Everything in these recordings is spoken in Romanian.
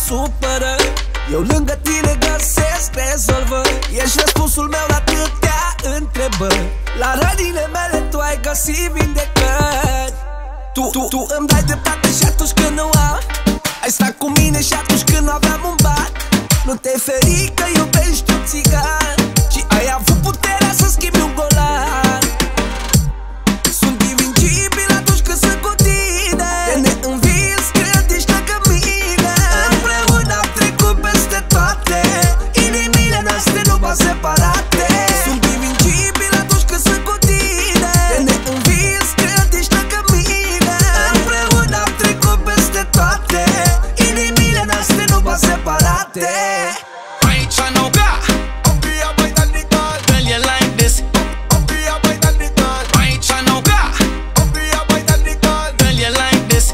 supără. Eu lângă tine găsesc rezolvări. Ești răspunsul meu la atâtea întrebări. La rănile mele tu ai găsit vindecări. Tu îmi dai dreptate și atunci când nu am. Ai stat cu mine și atunci când nu aveam un ban. Nu te-ai ferit că iubești un țigan și ai avut puterea să schimbi un golan. Sunt invincibil atunci când sunt cu tine. Te neînvins când ești lângă mine. Împreună am trecut peste toate. Inimile noastre nu pot separate. Sunt invincibil atunci când sunt cu tine. Te neînvins când ești lângă mine. Împreună am trecut peste toate. Inimile noastre nu pot separate. Aici nu ga Opia bai danical Girl you like this Opia bai danical Aici nu ga Opia bai danical Girl you like this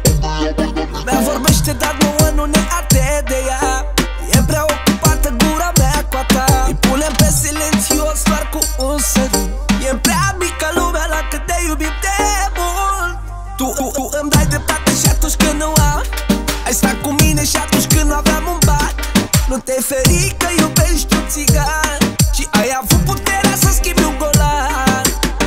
Mea vorbește dar nouă nu ne arde de ea. E prea ocupată gura mea cu a ta. Îi punem pe silențios doar cu un sărut. E prea mică lumea la cât te iubim de mult. Tu îmi dai dreptate și atunci când nu am. Ai stat cu mine și atunci când nu aveam un ban. Nu te-ai ferit că iubești un țigan și ai avut puterea să schimbi un golan.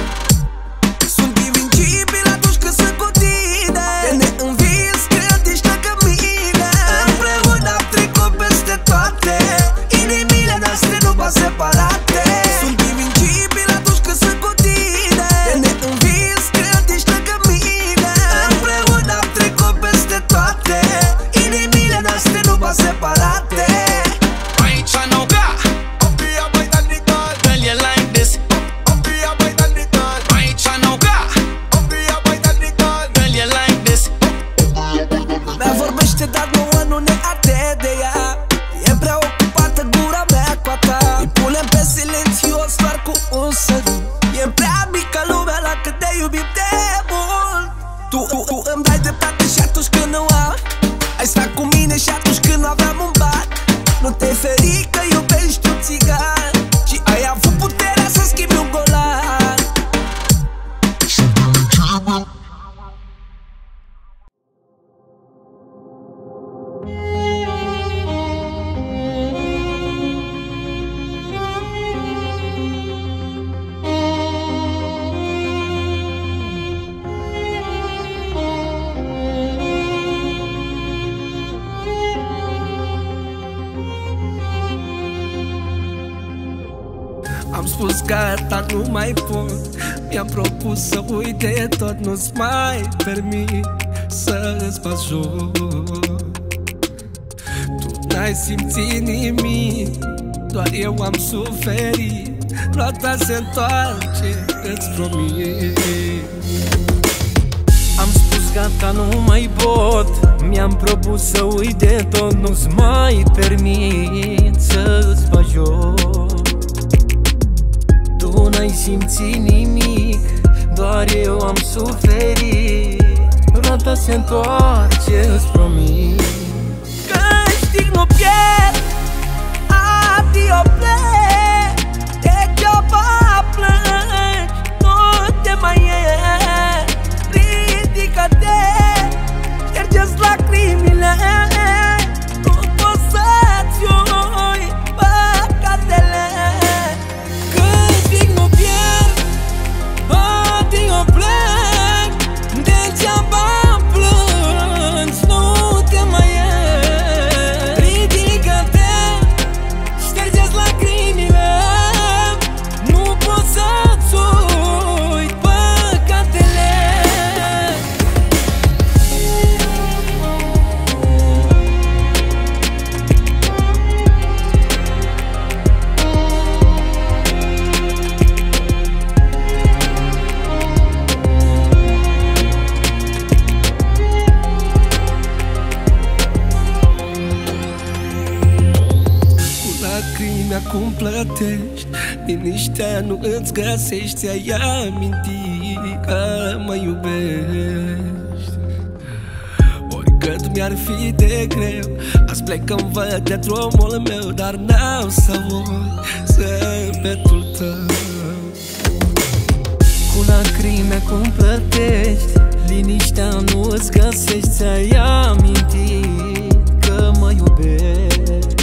Sunt invincibil atunci când sunt cu tine. Te neînvins când ești lângă mine. Împreună am trecut peste toate. Inimile noastre nu pot separate. Sunt invincibil atunci când sunt cu tine. Te neînvins când ești lângă mine. Împreună am trecut peste toate. Inimile noastre nu pot separate. Aici nu ga Opia bai danical Girl you like this Opia bai danical Aici nu ga Opia bai danical Girl you like this Mea vorbește dar nouă nu ne arde de ea. E prea ocupată gura mea cu a ta. Îi punem pe silențios doar cu un sărut. E prea mică lumea la cât te iubim de mult. Tu îmi dai dreptate și atunci când nu am. Ai stat cu mine și atunci când nu aveam un ban. Nu te-ai ferit că iubești un țigan și ai avut puterea să schimbi un golan. Am spus gata, nu mai pot. Mi-am propus să uit de tot. Nu-ți mai permit să-ți faci joc. Tu n-ai simțit nimic, doar eu am suferit. Roata se întoarce, îți promit. Am spus gata, nu mai pot. Mi-am propus să uit de tot. Nu-ți mai permit să-ți faci joc. Tu n-ai simțit nimic, doar eu am suferit. Roata se întoarce, îți promit. Câștig nu pierd, adio plec. Degeaba plângi, nu te mai e. Ridică-te, șterge-ți lacrimile. Nu pot să-ți ui păcatele. Câștig nu pierd, adio plec. Degeaba plângi, nu te mai e. Ridică-te, șterge-ți lacrimile. Nu pot să-ți uit păcatele. Lacrimi acum plătești, liniștea nu îți găsești. Ți-ai amintit că mă iubești. Oricât mi-ar fi de greu, azi plec când văd de drumul meu. Dar n-am să uit zâmbetul tău. Cu lacrimi acum plătești, liniștea nu îți găsești. Ți-ai amintit că mă iubești.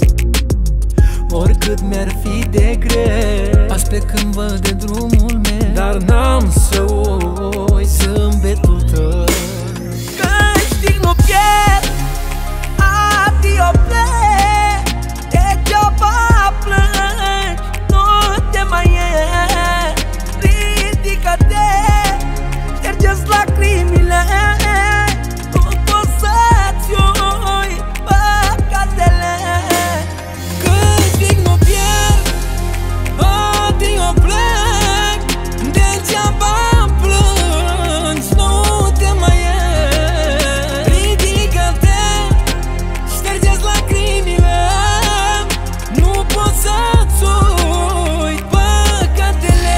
Oricât mi-ar fi de greu, aș pleca când văd de drumul meu, dar n-am să uit zâmbetul tău. Câștig nu pierd, adio plec, degeaba plângi, nu te mai e. Ridică-te, șterge-ți lacrimile, nu poți să-ți ui păcatele. Câștig nu pierd, adio plec, degeaba plângi, nu te mai e. Ridică-te, șterge-ți lacrimile, nu poți să-ți ui păcatele.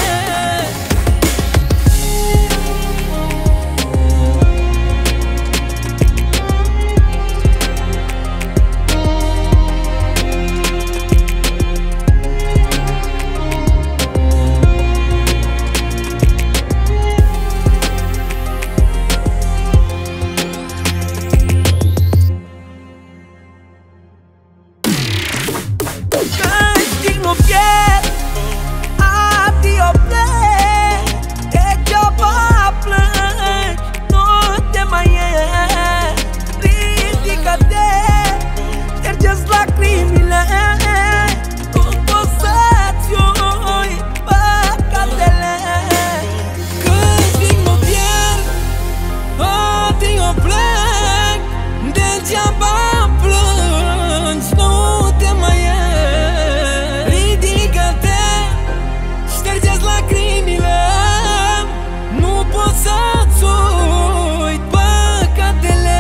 Câștig nu pierd, adio plec, degeaba plângi, nu te mai e. Ridică-te, șterge-ți lacrimile, nu poți să-ți ui păcatele. Câștig nu pierd, adio plec, degeaba plângi, nu te mai e. Ridică-te, șterge-ți lacrimile, nu poți să-ți uit păcatele.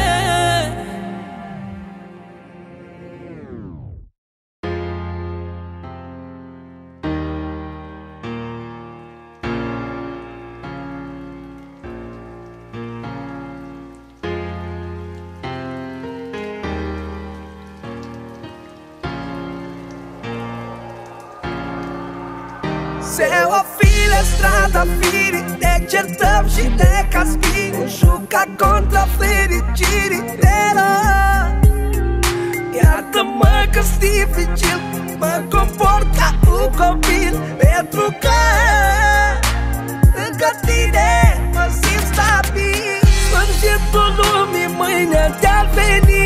Se ofile strada firii, ne certăm și ne caspini, juca contra fericirii de rău. Iartă-mă că-s dificil, mă comport ca un copil, pentru că lângă tine mă simt stabil. Sfârșitul lumii mâine te-ar veni,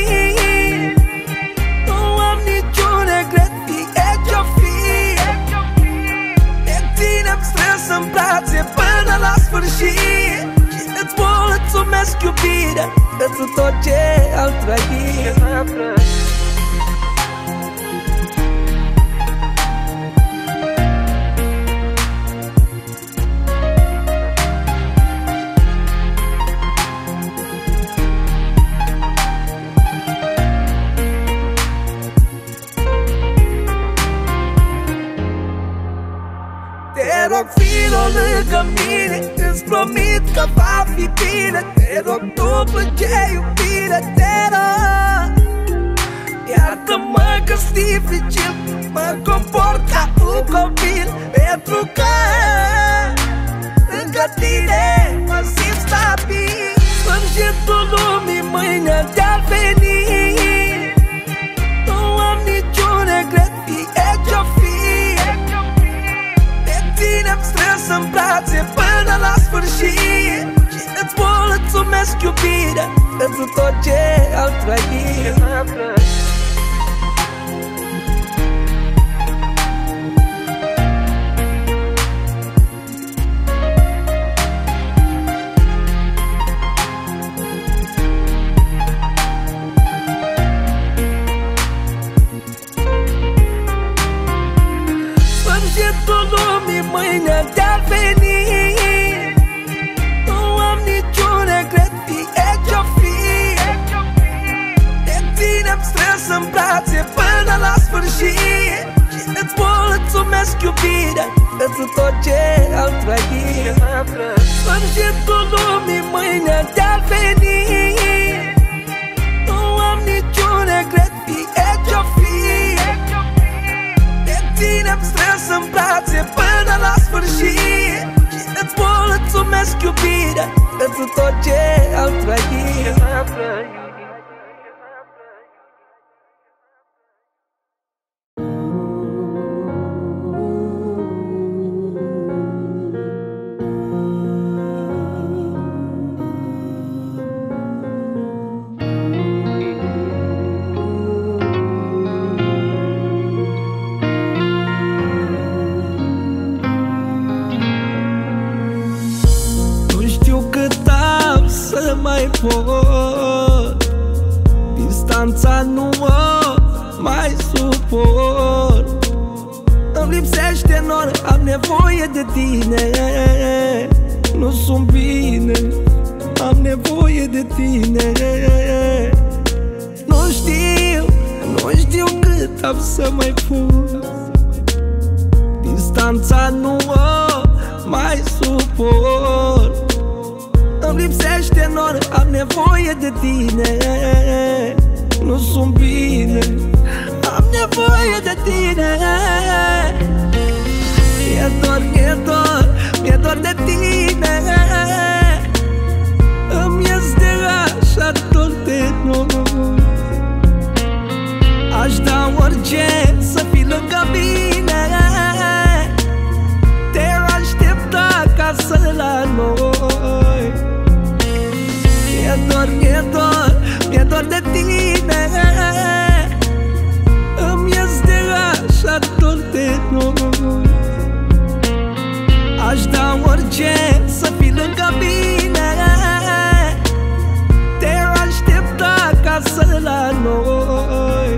nu am niciun regret, fie ce-o fi. Ținem strâns în brațe până la sfârșit și îți mulțumesc iubire pentru tot ce am trăit. Te rog, filo lângă mine, îți promit că va fi bine. Te rog, nu plânge iubire, te rog. Iartă-mă că-s dificil, mă comport ca un copil, pentru că lângă tine mă simt stabil. Sfârșitul lumii mâine te-ar veni, nu am niciun regret, fie ce-o fi. Ținem strâns în brațe până la sfârșit și îți mulțumesc iubire pentru tot ce am trăit. Sfârșitul lumii mâine te-ar veni, nu am niciun regret, fie ce-o fi. Te ținem strâns în brațe până la sfârșit și îți mulțumesc iubire pentru tot ce am trăit. Sfârșitul lumii mâine te-ar veni, nu am niciun regret, fie ce-o fi. Ținem strâns în brațe până la sfârșit și îți mulțumesc iubire pentru tot ce am trăit. mai pot. Distanța nu mă mai suport. Îmi lipsește nor, am nevoie de tine. Nu sunt bine, am nevoie de tine. Nu știu cât am să mai pot. Distanța nu mă mai suport. Îmi lipsește nor, am nevoie de tine. Nu sunt bine, am nevoie de tine. Mi-e dor de tine. Îmi este așa dor de noi. Aș da orice să fii lângă mine. Te aștepta acasă la noi. Mi-e dor de tine. Îmi este așa dor de noi. Aș da orice să fii lângă mine. Te aștepta acasă la noi.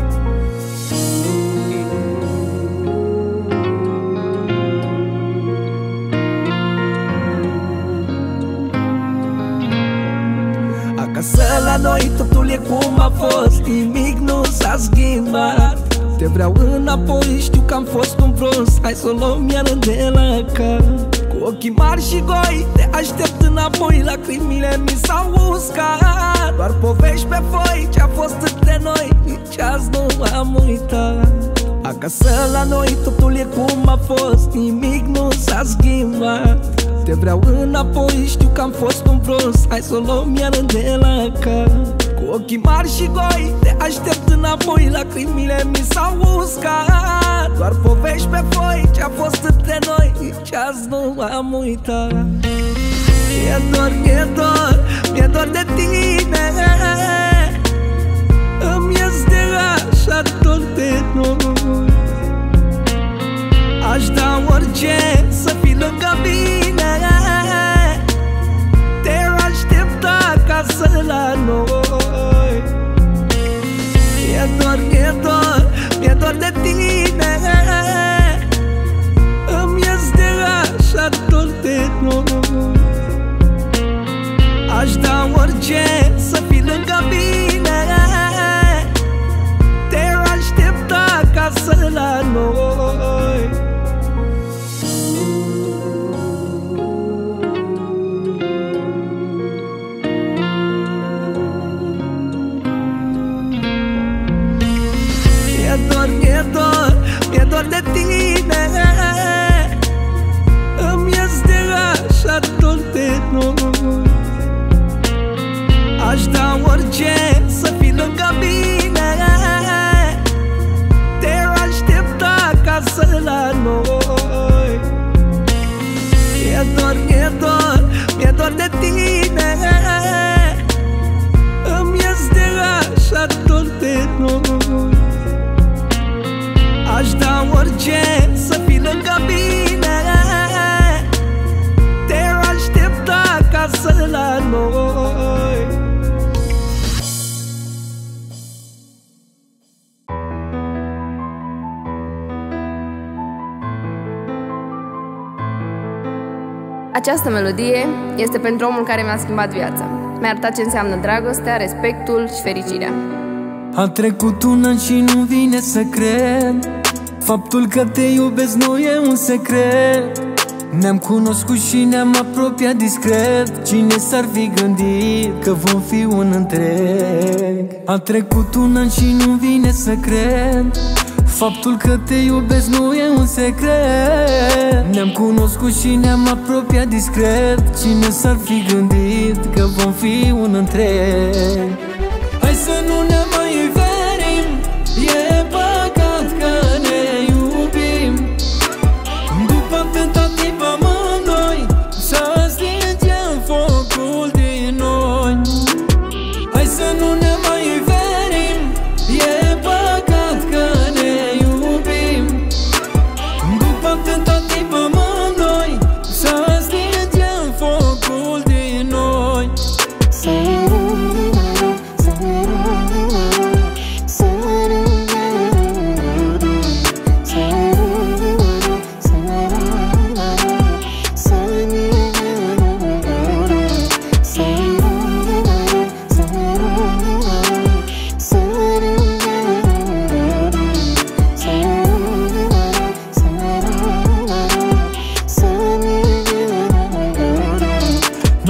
Acasă la noi totul e cum a fost. Nimic nu s-a schimbat. Te vreau înapoi, știu că am fost un prost. Hai să o luăm iară de la cap. Cu ochii mari și goi te aștept înapoi. Lacrimile mi s-au uscat. Doar povești pe foi ce-a fost între noi. Nici azi nu am uitat. Acasă la noi totul e cum a fost. Nimic nu s-a schimbat. Te vreau înapoi, știu că am fost un prost. Hai să o luăm iară de la cap. Cu ochii mari și goi te aștept înapoi. Lacrimile mi s-au uscat. Doar povești pe foi ce-a fost între noi. Nici azi nu am uitat. Mi-e dor de tine. Îmi este așa dor de noi. Aș da orice să fii lângă mine. Te aștepta acasă la noi. Mi-e dor de tine. Îmi este așa dor de noi. Aș da orice să fii lângă mine. Te aștepta acasă la noi. Mi-e dor de tine. Îmi este așa dor de noi. Aș da orice să fii lângă mine. Te aștepta acasă la noi. Mi-e dor de tine. Îmi este așa dor de noi. Aș da orice să fii lângă mine. Te aștepta acasă la noi. Această melodie este pentru omul care mi-a schimbat viața. Mi-a arătat ce înseamnă dragostea, respectul și fericirea. A trecut un an și nu vine să cred. Faptul că te iubesc nu e un secret. Ne-am cunoscut și ne-am apropiat discret. Cine s-ar fi gândit că vom fi un întreg? A trecut un an și nu vine să cred. Faptul că te iubesc nu e un secret. Ne-am cunoscut și ne-am apropiat discret. Cine s-ar fi gândit că vom fi un întreg? Hai să nu ne mai verim. E păcat că ne iubim. După atâta timp amândoi să stingem focul din noi. Hai să nu ne mai verim. E păcat că ne iubim. După atâta timp amândoi să stingem focul din noi.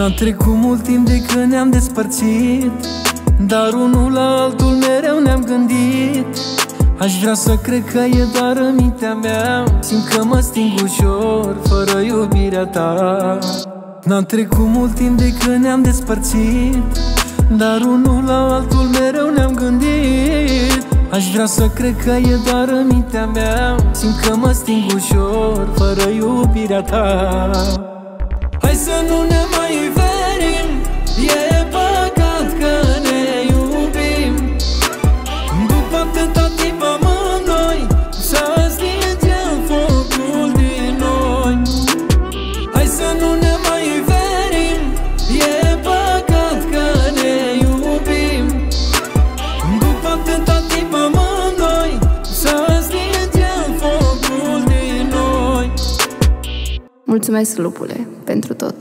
N-a trecut mult timp de când ne-am despărțit, dar unul la altul mereu ne-am gândit. Aș vrea să cred că e doar în mintea mea, simt că mă sting ușor fără iubirea ta. N-a trecut mult timp de când ne-am despărțit, dar unul la altul mereu ne-am gândit. Aș vrea să cred că e doar în mintea mea, simt că mă sting ușor fără iubirea ta. Hai să nu ne mai verim, e păcat că ne iubim. După atâta timp amândoi să stingem focul din noi. Hai să nu ne mai verim, e păcat că ne iubim. După atâta timp amândoi să stingem focul din noi. Mulțumesc, lupule, pentru tot.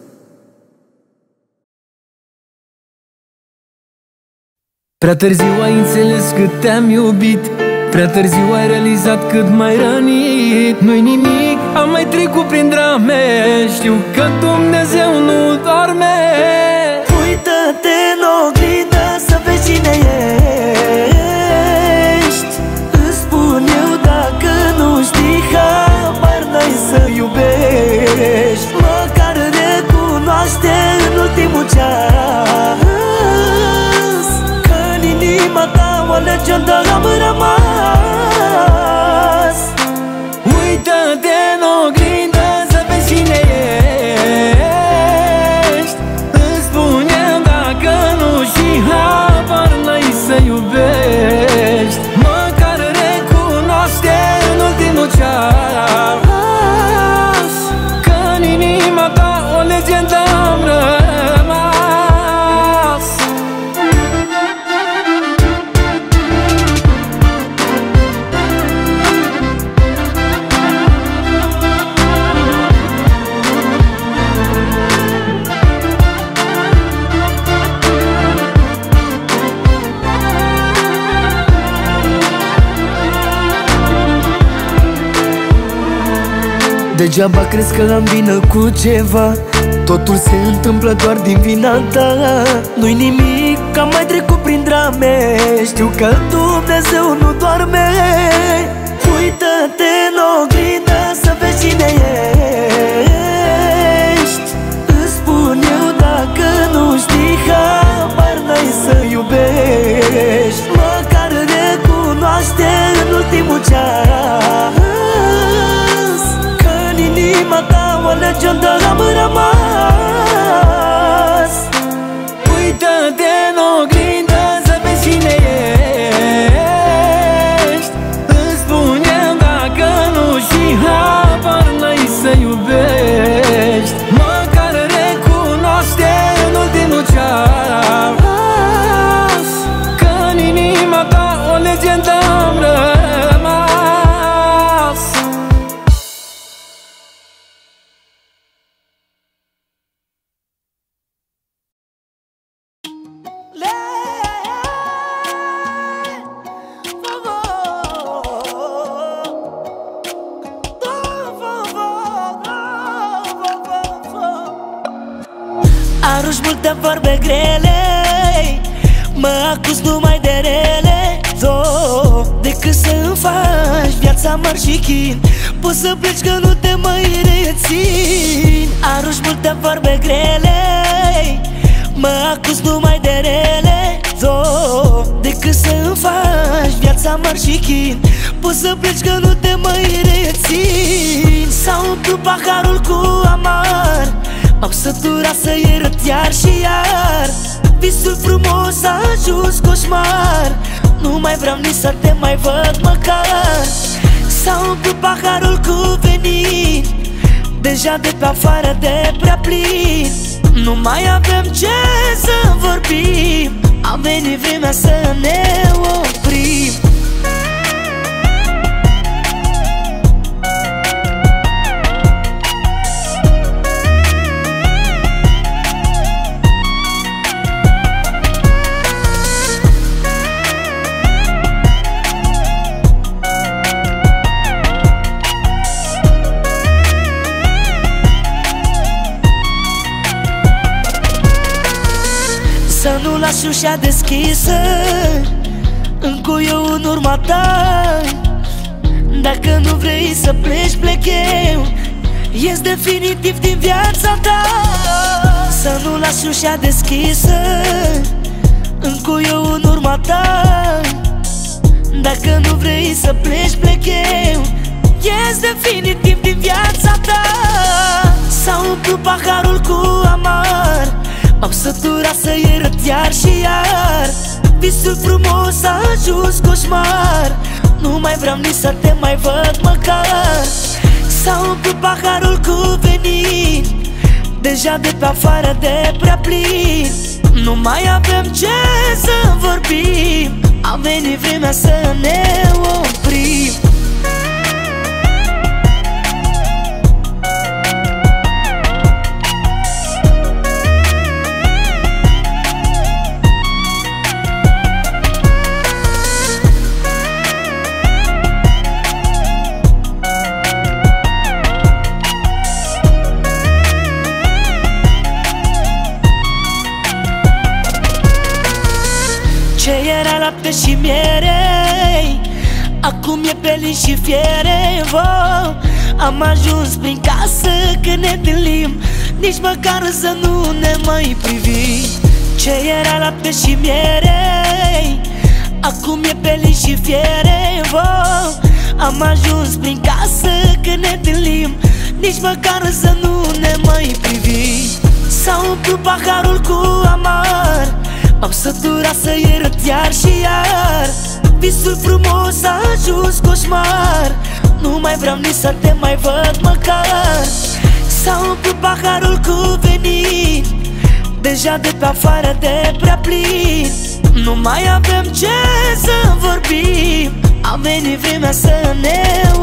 Prea târziu ai înțeles cât te-am iubit, prea târziu ai realizat cât m-ai rănit. Nu-i nimic, am mai trecut prin drame, știu că Dumnezeu nu doarme. Uită-te în oglindă să vezi cine ești. Îți spun eu dacă nu știi, habar n-ai să iubești. Măcar recunoaște în ultimul ceas că în inima ta o legendă am rămas. Uită-te în oglindă să vezi cine ești. Îți spun eu dacă nu știi, habar n-ai să iubești. Măcar recunoaște în ultimul ceas că în inima ta o legendă am rămas. Degeaba crezi că am vină cu ceva, totul se întâmplă doar din vina ta. Nu-i nimic, că am mai trecut prin drame, știu că Dumnezeu nu doarme. Uită-te în oglindă să vezi cine ești. Îți spun eu dacă nu știi, habar n-ai să iubești. Măcar recunoaște în ultimul ceas că în inima ta o legendă am rămas. Uită-te în oglindă să vezi cine ești. Îți spun eu dacă nu știi, habar n-ai să iubești. Măcar recunoaște în ultimul ceas că în inima ta o legendă am rămas. Arunci multe vorbe grele, mă acuz numai de rele. Decât să-mi faci viața mari și chin, poți să pleci că nu te mai rețin. Arunci multe vorbe grele, mă acuz numai de rele. Decât să-mi faci viața mari și chin, poți să pleci că nu te mai rețin. S-a umplut paharul cu amar, m-am săturat să iert iar și iar. Visul frumos a ajuns coșmar, nu mai vreau nici să te mai văd măcar. S-a umplut paharul cu venin, deja de pe afară de prea plin. Nu mai avem ce să vorbim, a venit vremea să ne oprim. Să nu lași ușa deschisă, încă eu în urma ta. Dacă nu vrei să pleci, plec eu, ies definitiv din viața ta. Să nu lași ușa deschisă, încă eu în urma ta. Dacă nu vrei să pleci, plec eu, ies definitiv din viața ta. S-a umplut paharul cu amar, m-am săturat să iert iar și iar. Visul frumos a ajuns coșmar, nu mai vreau nici să te mai văd măcar. S-a umplut paharul cu venin, deja de pe afară de prea plin. Nu mai avem ce să vorbim, a venit vremea să ne oprim. Ce era lapte și miere, acum e pelin și fiere. Am ajuns prin casă când ne întâlnim, nici măcar să nu ne mai privim. Ce era lapte și miere, acum e pelin și fiere. Am ajuns prin casă când ne întâlnim, nici măcar să nu ne mai privim. S-a umplut paharul cu amar, m-am săturat să iert iar și iar. Visul frumos a ajuns coșmar, nu mai vreau nici să te mai văd măcar. S-a umplut paharul cu venin, deja de pe afară de prea plin. Nu mai avem ce să vorbim, a venit vremea să ne